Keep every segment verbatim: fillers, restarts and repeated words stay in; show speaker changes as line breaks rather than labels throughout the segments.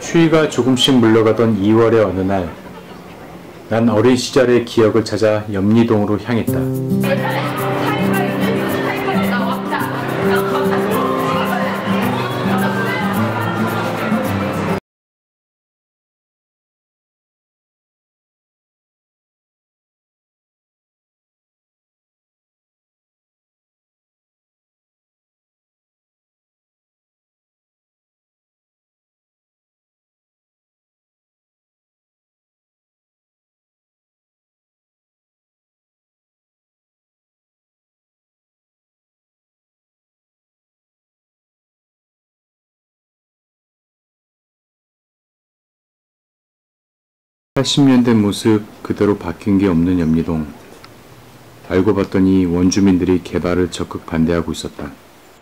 추위가 조금씩 물러가던 이월의 어느 날, 난 어린 시절의 기억을 찾아 염리동으로 향했다. 팔십 년대 모습 그대로 바뀐 게 없는 염리동. 알고 봤더니 원주민들이 개발을 적극 반대하고 있었다.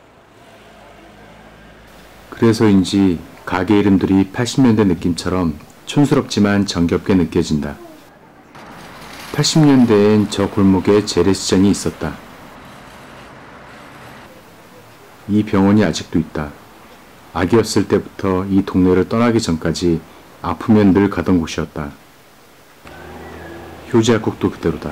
그래서인지 가게 이름들이 팔십 년대 느낌처럼 촌스럽지만 정겹게 느껴진다. 팔십 년대엔 저 골목에 재래시장이 있었다. 이 병원이 아직도 있다. 아기였을 때부터 이 동네를 떠나기 전까지 아프면 늘 가던 곳이었다. 효지약국도 그대로다.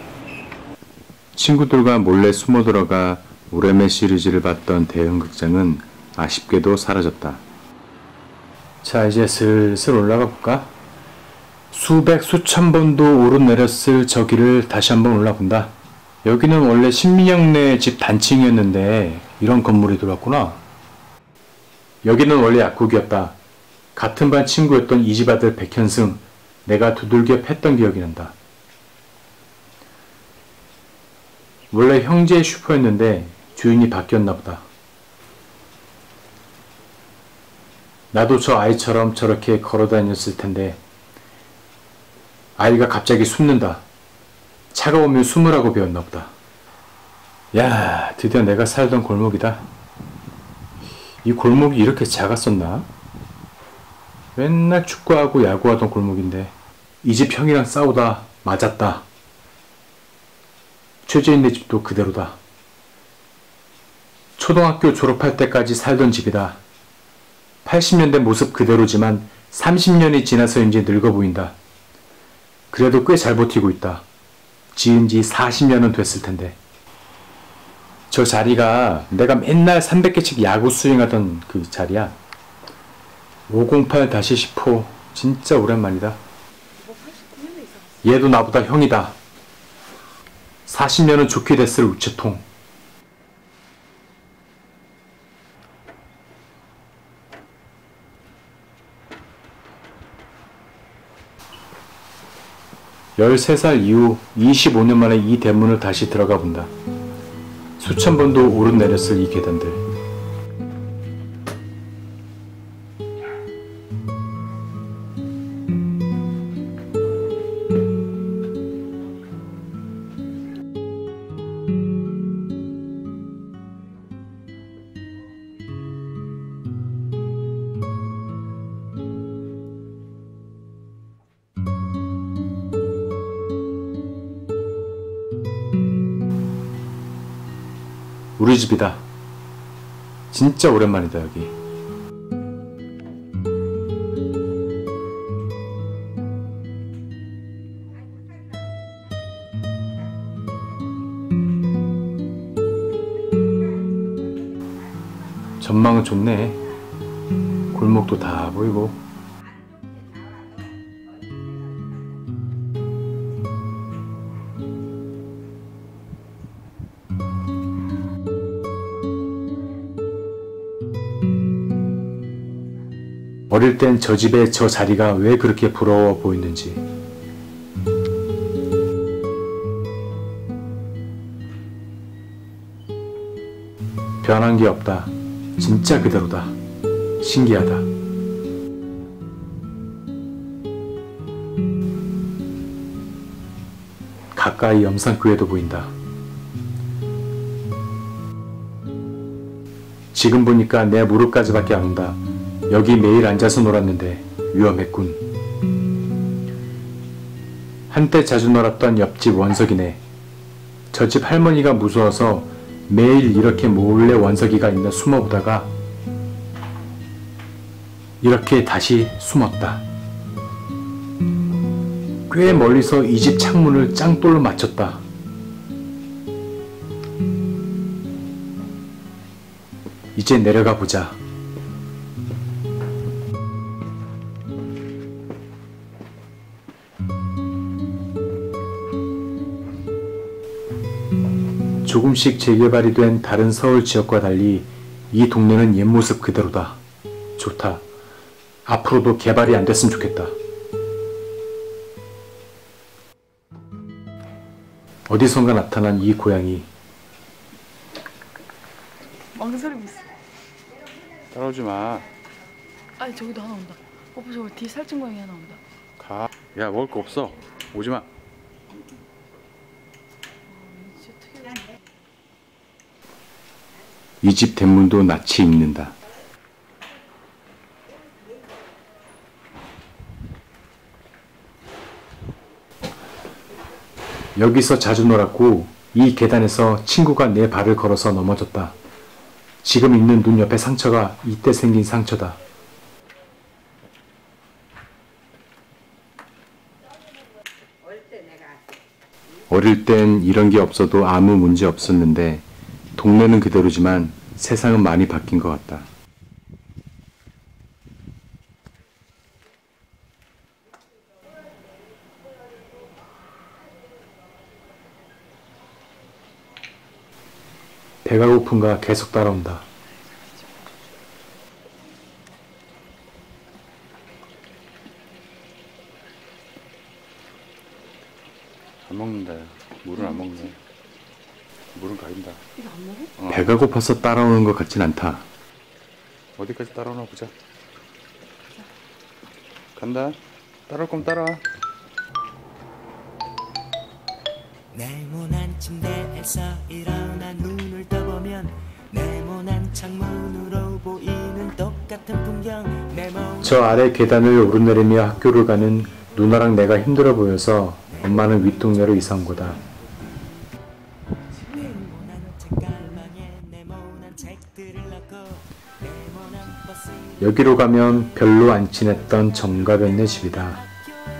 친구들과 몰래 숨어 들어가 오레메 시리즈를 봤던 대형극장은 아쉽게도 사라졌다. 자, 이제 슬슬 올라가 볼까? 수백 수천 번도 오르내렸을 저 길을 다시 한번 올라본다. 여기는 원래 신민영네 집 단층이었는데 이런 건물이 들어왔구나. 여기는 원래 약국이었다. 같은 반 친구였던 이 집 아들 백현승, 내가 두들겨 팼던 기억이 난다. 원래 형제의 슈퍼였는데 주인이 바뀌었나 보다. 나도 저 아이처럼 저렇게 걸어다녔을 텐데 아이가 갑자기 숨는다. 차가우면 숨으라고 배웠나 보다. 야, 드디어 내가 살던 골목이다. 이 골목이 이렇게 작았었나? 맨날 축구하고 야구하던 골목인데 이 집 형이랑 싸우다 맞았다. 최재인네 집도 그대로다. 초등학교 졸업할 때까지 살던 집이다. 팔십 년대 모습 그대로지만 삼십 년이 지나서인지 늙어 보인다. 그래도 꽤 잘 버티고 있다. 지은 지 사십 년은 됐을 텐데. 저 자리가 내가 맨날 삼백 개씩 야구 스윙하던 그 자리야. 오공팔 십 호 진짜 오랜만이다. 얘도 나보다 형이다. 사십 년은 좋게 됐을 우체통. 열세 살 이후 이십오 년 만에 이 대문을 다시 들어가 본다. 수천 번도 오르내렸을 이 계단들. 우리 집이다. 진짜 오랜만이다, 여기. 전망은 좋네. 골목도 다 보이고. 어릴 땐 저 집의 저 자리가 왜 그렇게 부러워 보이는지. 변한 게 없다. 진짜 그대로다. 신기하다. 가까이 염산교회도 보인다. 지금 보니까 내 무릎까지밖에 안 온다. 여기 매일 앉아서 놀았는데 위험했군. 한때 자주 놀았던 옆집 원석이네. 저 집 할머니가 무서워서 매일 이렇게 몰래 원석이가 있나 숨어보다가 이렇게 다시 숨었다. 꽤 멀리서 이 집 창문을 짱돌로 맞췄다. 이제 내려가 보자. 조금씩 재개발이 된 다른 서울 지역과 달리 이 동네는 옛 모습 그대로다. 좋다. 앞으로도 개발이 안 됐으면 좋겠다. 어디선가 나타난 이 고양이.
망설이고 있어.
따라오지 마.
아니 저기도 하나 온다. 오빠 저기 뒤에 살찐 고양이 하나 온다.
가. 야, 먹을 거 없어. 오지 마. 이 집 대문도 낯이 익는다. 여기서 자주 놀았고 이 계단에서 친구가 내 발을 걸어서 넘어졌다. 지금 있는 눈 옆에 상처가 이때 생긴 상처다. 어릴 땐 이런 게 없어도 아무 문제 없었는데 동네는 그대로지만 세상은 많이 바뀐 것 같다. 배가 고픈가 계속 따라온다. 안 먹는다. 물은 안 먹네. 물은 가린다.
이거 안 먹어?
어. 배가 고파서 따라오는 것 같진 않다. 어디까지 따라오나 보자. 간다. 따라올 거면 따라와.
네모난 침대에서 일어나 눈을 떠보면 네모난 창문으로 보이는 똑같은 풍경. 네모...
저 아래 계단을 오르내리며 학교를 가는 누나랑 내가 힘들어 보여서 엄마는 윗동네로 이사 온 거다. 여기로 가면 별로 안 친했던 정가변네 집이다.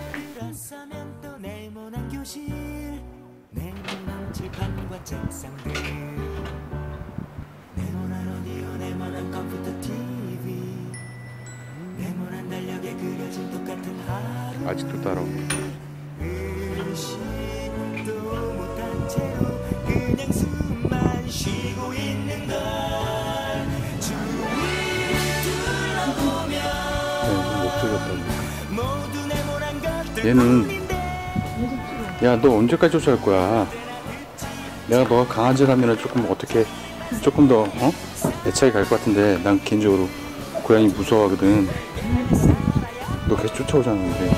아직도 따라오네.
그냥 숨만 쉬고 있는 걸
얘는 야, 너 언제까지 쫓아갈 거야? 내가 너가 강아지라면 조금 어떻게 조금 더 어? 애착이 갈 것 같은데 난 개인적으로 고양이 무서워하거든. 너 계속 쫓아오잖아. 근데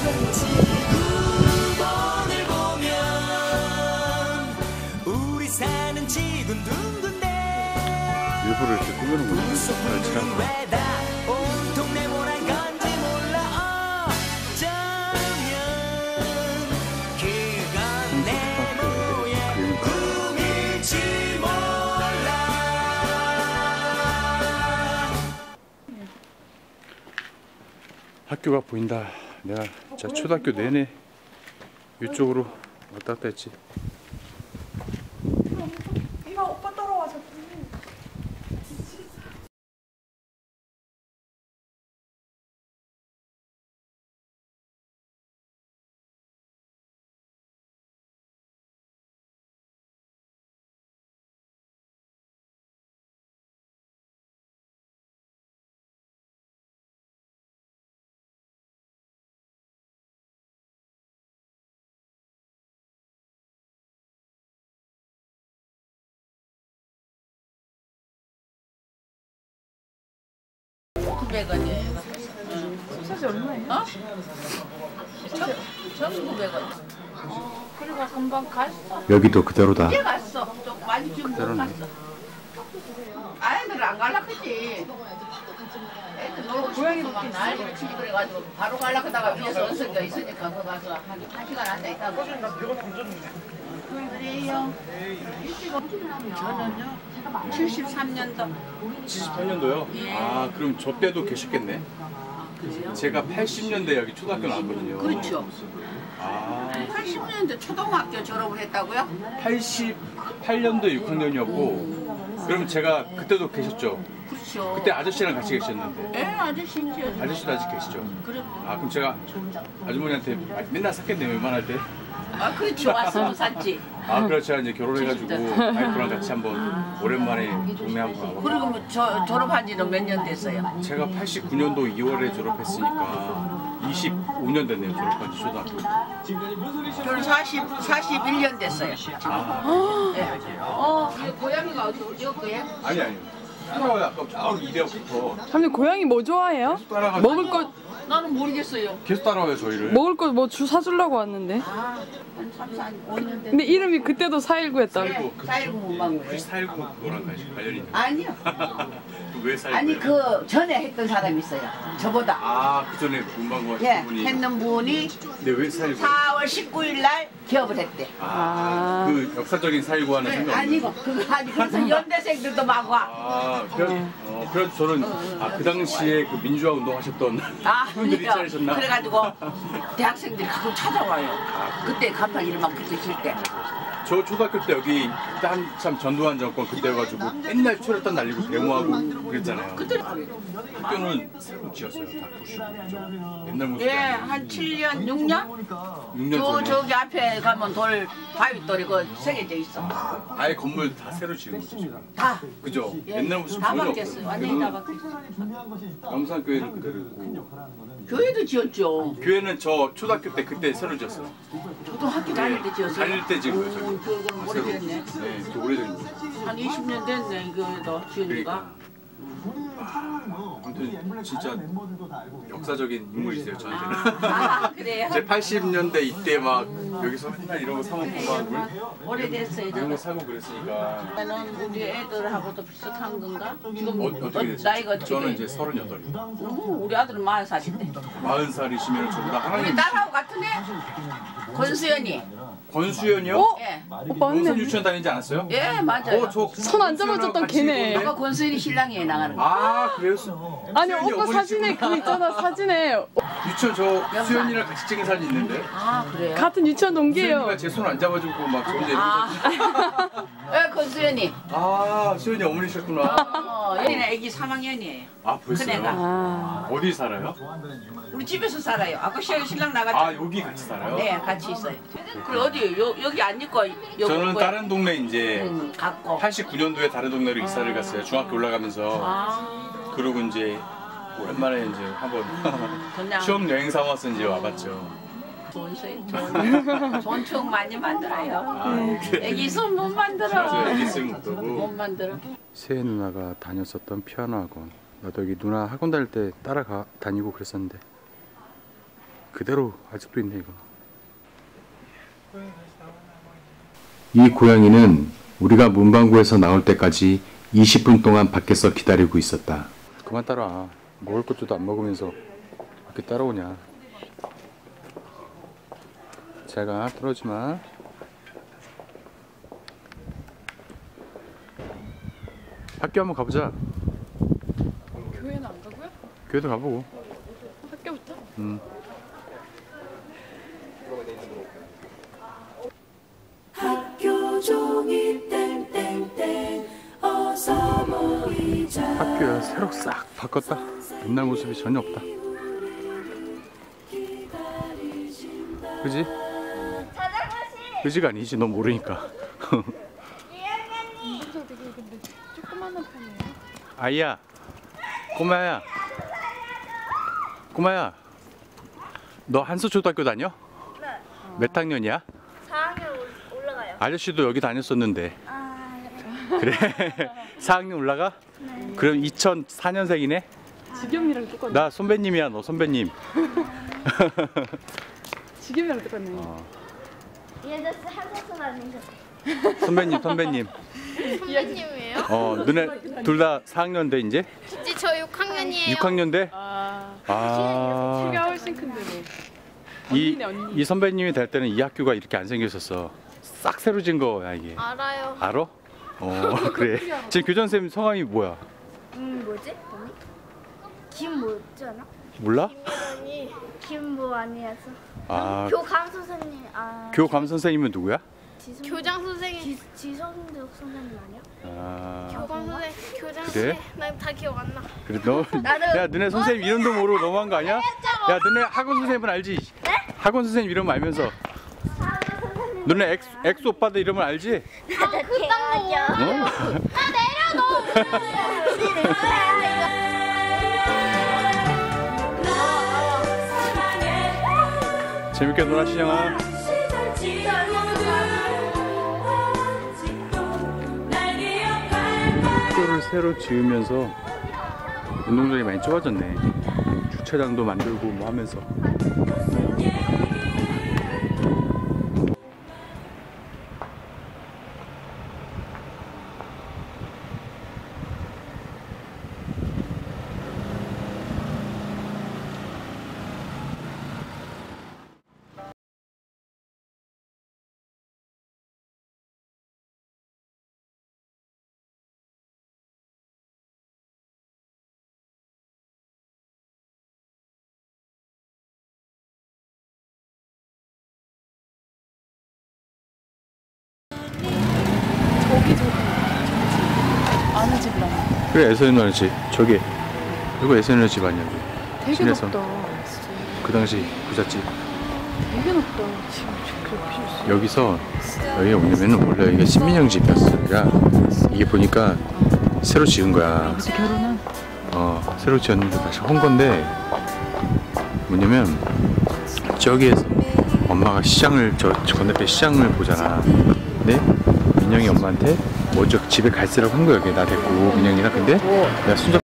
일부러 이렇게 꾸며놓은 거지. 발치라고. 학교가 보인다. 내가 진짜 초등학교 내내 이쪽으로 왔다 갔다 했지.
이거 오빠 따라와 자꾸.
구백 원이에요.
소세지 얼마예요?
어? 천구백 원.
어, 그리고 금방 갔어.
여기도 그대로다.
이제 갔어. 좀 많이 좀 못 갔어. 아이들 안 갈라 그지. 애들 놀고
고양이도
막 난리를 치지 그래가지고 바로 갈라 그다가 위에서 언성이가 있으니까 그거 가서 한, 한 시간 앉아 있다가. 그래요. 저는요 칠십삼 년도.
칠십팔 년도요?
예.
아, 그럼 저 때도 계셨겠네. 제가 팔십 년대 여기 초등학교 나왔거든요.
그렇죠.
아,
팔십 년대 초등학교 졸업을 했다고요?
팔십팔 년도 육 학년이었고 그럼 제가 그때도 계셨죠?
그렇죠.
그때 아저씨랑 같이 계셨는데
예, 아저씨인지.
아저씨도 아직 계시죠?
그래.
아 그럼 제가 아주머니한테 맨날 샀겠네요 웬만할 때?
아, 그렇죠. 왔으면 샀지.
아 그렇죠. 제가 이제 결혼해가지고 와이프랑 같이 한번 오랜만에 동네 한번 가고
그리고 뭐 저, 졸업한 지는 몇 년 됐어요?
제가 팔십구 년도 이월에 졸업했으니까 이십오 년 됐네요 졸업한 지 초등학교.
저는 사십, 사십일 년 됐어요.
아
예. 어, 고양이가 어디, 어디 거예요?
아니 아니 따라와요. 아까 바로 이 대역부터
삼촌 고양이 뭐 좋아해요?
따라가지고
먹을 거
나는 모르겠어요.
계속 따라와요 저희를.
먹을 거 뭐 주 사주려고 왔는데.
아, 한 삼, 사, 오 년 됐
근데 이름이 그때도 사일구 했다고.
네, 사일구 문방구예요.
혹시 사일구 그거랑 관련이 있나요?
아니요.
왜 사일구?
아니 그 전에 했던 사람이 있어요. 저보다.
아그 전에 문방구 하신
예,
분이.
했는 분이
근데 왜 사일구?
사월 십구일 날 기업을 했대.
아, 그 역사적인 사일구와는
네,
상관없나요?
아니고 그거 아니 그래서 연대생들도 막 와.
아, 그래, 어, 그래서 저는 아, 그 당시에 그 민주화 운동하셨던
아,
분들이
아니요.
차리셨나?
그래가지고 대학생들이 가끔 찾아와요. 그때 간판 이름만 그때 칠 때.
저 초등학교 때 여기 그때 한참 전두환 정권 그때여가지고 맨날 초렸단 날리고 데모하고 그랬잖아요.
그때
학교는 새로 지었어요. 다 부시고 그죠? 옛날 모습이
예,
아니에요.
한 칠 년, 육 년?
육 년
저
전에
저기 앞에 가면 돌 바위돌이 그 새겨져 있어.
아예 건물 다 새로 지은 거죠 지금.
다.
그죠?
예,
옛날 모습
다
전혀
바뀌었어요. 완전히 다 바뀌었어요.
영산교회는 그대로 있고
교회도 지었죠.
교회는 저 초등학교 때 그때 새로 지었어요.
저도 학교 다닐 때 지었어요.
다닐 때 지은 거예요 저기.
오, 그건 오래됐네.
네, 그 오래된 거죠.
한 이십 년 됐네, 이거도 지으니까.
아무튼 진짜 역사적인 인물이세요 저한테는.
아, 그래요?
제 팔십 년대 이때 막 여기서 맨날 이런 거 사먹고 막 물-
오래됐어요,
이런 거
저도.
사고 그랬으니까.
나는 우리 애들하고도 비슷한 건가? 지금
어, 어떻게 됐어요?
나이가 어떻게?
저는 이제 서른여덟이요.
음, 우리 아들은 마흔 살인데.
마흔 살이시면 저보다
우리
하나님
딸하고 같은 애? 권수연이.
권수연이요?
어?
예.
오빠
용산
왔네.
유치원 다니지 않았어요?
예, 맞아요.
어, 저
손안 잡아줬던 걔네.
그거 권수연이 신랑이에요, 나가는 거.
아 그래요?
아니
수연이
오빠
어머니
사진에
친구구나.
그 있잖아 사진에
유치원 저 수연이랑 같이 찍은 사진 있는데
아, 그래요?
같은 유치원 동기예요.
수연이가 제 손 안 잡아주고 막 저 혼자 이러고
아. 예, 권수연이.
아 수연이 어머니셨구나.
어, 얘는 애기 삼 학년이에요.
아 벌써요?
큰애가.
아,
어디 살아요?
우리 집에서 살아요. 아까 시- 신랑 나갔죠?
아 여기 같이 살아요?
네, 같이 있어요. 그리고 어디, 요, 여기 안 있고, 여기
저는
뭐야?
다른 동네 이제
음, 갔고.
팔십구 년도에 다른 동네로 이사를 갔어요. 중학교 올라가면서.
아,
그러고 이제 오랜만에 이제 한번
그냥
추억 여행 삼아서 이제 와봤죠.
좋은 소리, 좋은, 좋은 추억 많이 만들어요.
아,
애기 손 못 만들어.
맞아요. 애기 있으면
못
못하고.
만들어.
새해 누나가 다녔었던 피아노 학원. 나도 여기 누나 학원 다닐 때 따라가 다니고 그랬었는데 그대로 아직도 있네 이거. 이 고양이는 우리가 문방구에서 나올 때까지 이십 분 동안 밖에서 기다리고 있었다. 그만 따라와. 먹을 것도 안 먹으면서 이렇게 따라오냐. 제가 떨어지 마. 학교 한번 가보자.
교회는 안 가고요?
교회도 가보고.
학교부터?
음.
학교 종이 땡땡땡 어서 모이자
학교야 새로 싹 바꿨다. 옛날 모습이 전혀 없다. 그지? 그지가 아니지 너 모르니까.
진짜 되게 근데 조그만한 편이에요.
아이야 꼬마야 꼬마야 너 한서초등학교 다녀?
네.
몇 학년이야?
사 학년 올라가요.
아저씨도 여기 다녔었는데.
아,
그래? 사 학년 올라가?
네.
그럼 이천사 년생이네?
지겸이랑 똑같네.
나 선배님이야 너 선배님.
지겸이랑 똑같네.
어,
얘들 한국은 아닌데.
선배님 선배님.
선배님이에요?
어 너네 둘 다 사 학년 돼 이제?
그치, 저 육 학년이에요.
육 학년 돼?
아,
아,
키가 훨씬 큰데 뭐.
이,
언니네, 언니.
이 선배님이 될 때는 이 학교가 이렇게 안 생겼었어. 싹 새로 진 거야 이게.
알아요.
알아? 어 그래. 지금 교장 쌤 성함이 뭐야?
음, 뭐지? 언니? 김 뭐였지 않아?
몰라?
김보안이 김보안이어서.
아,
교감 선생님. 아.
교감 선생님은 누구야?
지성, 교장 선생님. 지, 지성득 선생님 아니야?
아,
교감 선생, 교장
그래?
선생. 난 다 기억 안 나.
그래 너, 야 너네 선생님 이름도 모르고 너무한 거 아니야? 야 너네 학원 선생님은 알지? 학원 선생님 이름 알면서 너네 엑, 엑소 오빠들 이름을 알지?
나도 기억하죠.
어? 재밌게 놀아 시영아. 학교를 새로 지으면서 운동장이 많이 좁아졌네. 주차장도 만들고 뭐 하면서.
저기 저기 아는 집이랑
그래 에스엔엘 집 저기 이거 에스엔엘 집 아니야?
되게
시내선.
높다. 진짜
그 당시 부잣집.
되게 높다. 지금 그렇게 필요했어.
여기서 여기가 뭐냐면은 원래 이게 신민영 집이었어. 그러니까 이게 보니까 새로 지은 거야.
아버지 결혼한
어 새로 지었는데 다시 한 건데 뭐냐면 저기에서 엄마가 시장을 저, 저 건너편 시장을 보잖아. 근데 민영이 엄마한테 먼저 집에 갈 쓰라고 한 거야. 나 데리고 민영이가. 근데 내가 순정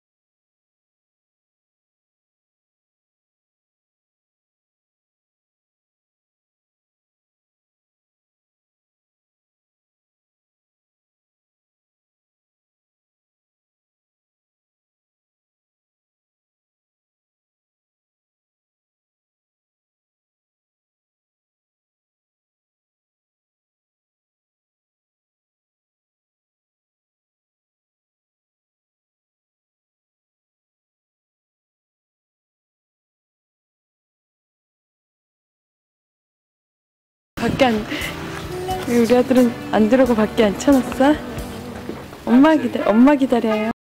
밖에 안 우리 아들은 안 들어오고 밖에 앉혀놨어? 엄마 기다 엄마 기다려요.